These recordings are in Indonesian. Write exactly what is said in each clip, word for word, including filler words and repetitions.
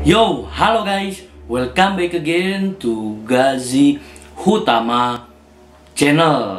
Yo, halo guys, welcome back again to Gazi Hutama Channel.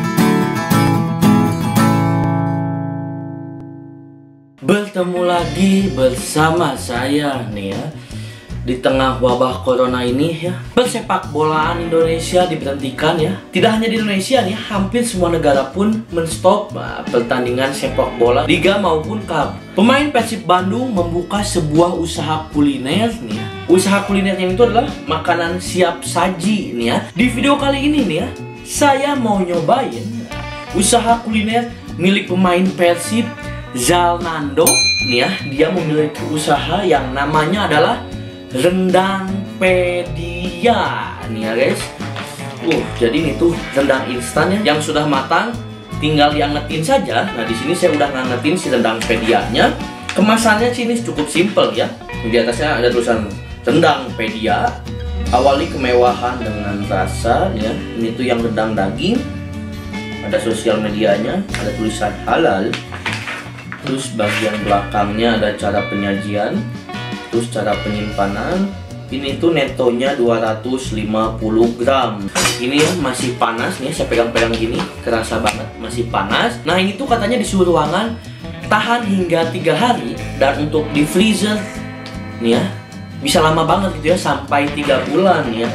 Bertemu lagi bersama saya nih ya, di tengah wabah corona ini ya. Persepak bolaan Indonesia diberhentikan ya. Tidak hanya di Indonesia nih, hampir semua negara pun menstop uh, pertandingan sepak bola Liga maupun Cup. Pemain Persib Bandung membuka sebuah usaha kuliner nih ya. Usaha kulinernya itu adalah makanan siap saji nih ya. Di video kali ini nih ya, saya mau nyobain usaha kuliner milik pemain Persib Zalnando nih ya. Dia memiliki usaha yang namanya adalah rendang pedia nih ya guys. Uh, jadi ini tuh rendang instan ya, yang sudah matang, tinggal diangetin saja. Nah di sini saya udah ngangetin si rendang pedianya. Kemasannya sini cukup simple ya. Di atasnya ada tulisan rendang pedia. Awali kemewahan dengan rasa ya. Ini tuh yang rendang daging. Ada sosial medianya, ada tulisan halal. Terus bagian belakangnya ada cara penyajian. Terus cara penyimpanan. Ini tuh netonya dua ratus lima puluh gram. Ini masih panas nih, saya pegang-pegang gini, kerasa banget masih panas. Nah ini tuh katanya di suhu ruangan tahan hingga tiga hari. Dan untuk di freezer nih ya, bisa lama banget gitu ya, sampai tiga bulan ya.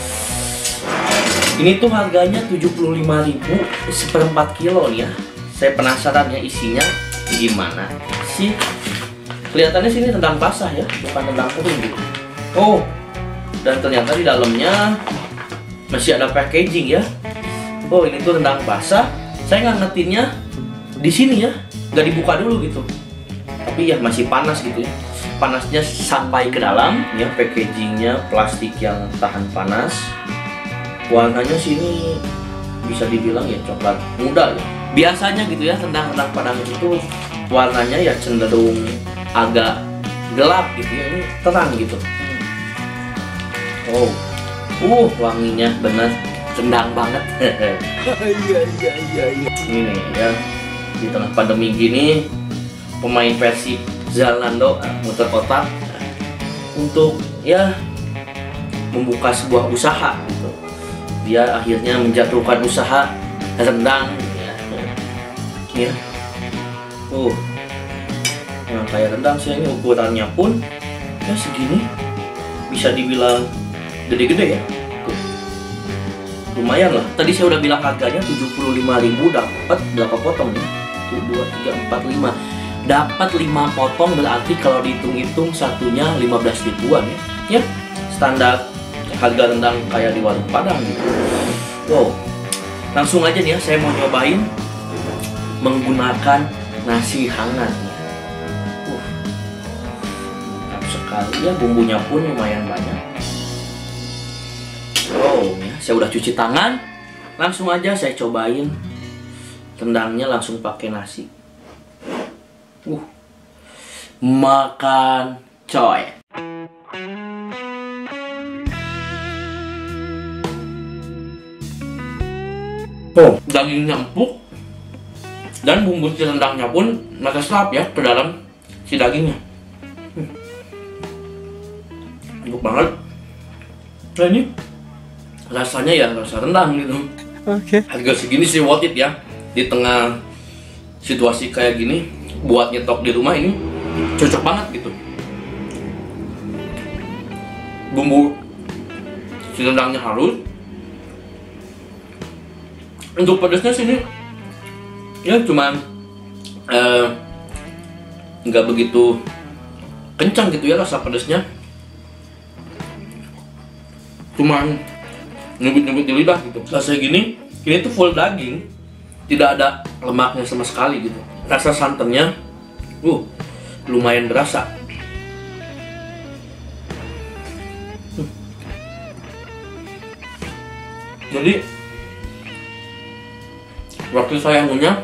Ini tuh harganya tujuh puluh lima ribu seperempat kilo nih ya. Saya penasaran ya isinya gimana sih. Kelihatannya sini rendang basah ya, bukan rendang kering gitu. Oh, dan ternyata di dalamnya masih ada packaging ya. Oh, ini tuh rendang basah. Saya ngangetinnya di sini ya, nggak dibuka dulu gitu. Tapi ya masih panas gitu ya. Panasnya sampai ke dalam ya. Packagingnya plastik yang tahan panas. Warnanya sini bisa dibilang ya coklat muda ya. Biasanya gitu ya, rendang-rendang Padang itu warnanya ya cenderung agak gelap gitu ya. Ini terang gitu. Oh, uh, wanginya bener rendang banget. Iya iya iya iya. Ini nih ya, di tengah pandemi gini, pemain Persib Zalnando uh, muter kotak uh, untuk ya membuka sebuah usaha gitu. Dia akhirnya menjatuhkan usaha rendang ya. Ya. Uh, yang kayak rendang sih, ini ukurannya pun ya segini, bisa dibilang gede-gede ya. Tuh. Lumayan lah. Tadi saya udah bilang harganya tujuh puluh lima ribu, dapat berapa potong ya? Tuh, dua, tiga, empat, lima. Dapat lima potong, berarti kalau dihitung-hitung satunya lima belas ribuan ya. Ya, standar harga rendang kayak di warung Padang gitu. Wow. Langsung aja nih ya, saya mau nyobain menggunakan nasi hangat. Uh. Mantap sekali ya, bumbunya pun lumayan banyak. Oh, ya, saya udah cuci tangan. Langsung aja saya cobain rendangnya langsung pakai nasi. Uh, makan coy. Oh, dagingnya empuk dan bumbu si rendangnya pun meresap ya ke dalam si dagingnya. Hmm. Empuk banget. Nah ini rasanya ya rasa rendang gitu. Oke. Okay. Harga segini sih worth it ya. Di tengah situasi kayak gini, buat nyetok di rumah ini cocok banget gitu. Bumbu si rendangnya halus. Untuk pedasnya sini ya cuman nggak eh, begitu kencang gitu ya rasa pedasnya. Cuman nyebut-nyebut di lidah gitu. Rasanya gini, ini tuh full daging, tidak ada lemaknya sama sekali gitu. Rasa santannya, uh, lumayan berasa. Hmm. Jadi waktu saya ngunyah,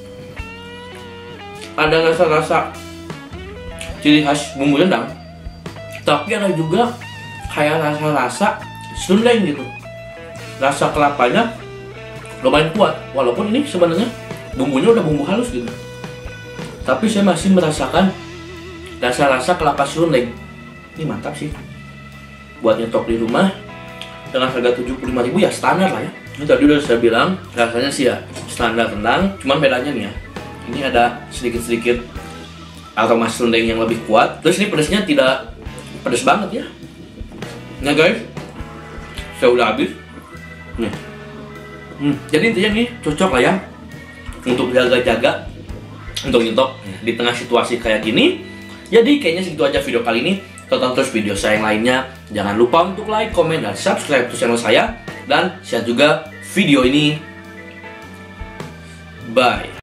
ada rasa-rasa ciri khas bumbu rendang, tapi ada juga kayak rasa-rasa serundeng gitu. Rasa kelapanya lumayan kuat, walaupun ini sebenarnya bumbunya udah bumbu halus gitu. Tapi saya masih merasakan rasa-rasa kelapa serundeng. Ini mantap sih. Buat nyetok di rumah dengan harga tujuh puluh lima ribu ya standar lah ya. Ini tadi udah saya bilang rasanya sih ya standar tendang, cuman bedanya nih ya. Ini ada sedikit-sedikit aroma serundeng yang lebih kuat. Terus ini pedasnya tidak pedas banget ya. Nah guys, saya udah habis. Nih. Hmm, jadi intinya nih cocok lah ya untuk jaga-jaga, untuk nyetok di tengah situasi kayak gini. Jadi kayaknya segitu aja video kali ini. Tonton terus video saya yang lainnya. Jangan lupa untuk like, komen, dan subscribe ke channel saya. Dan share juga video ini. Bye.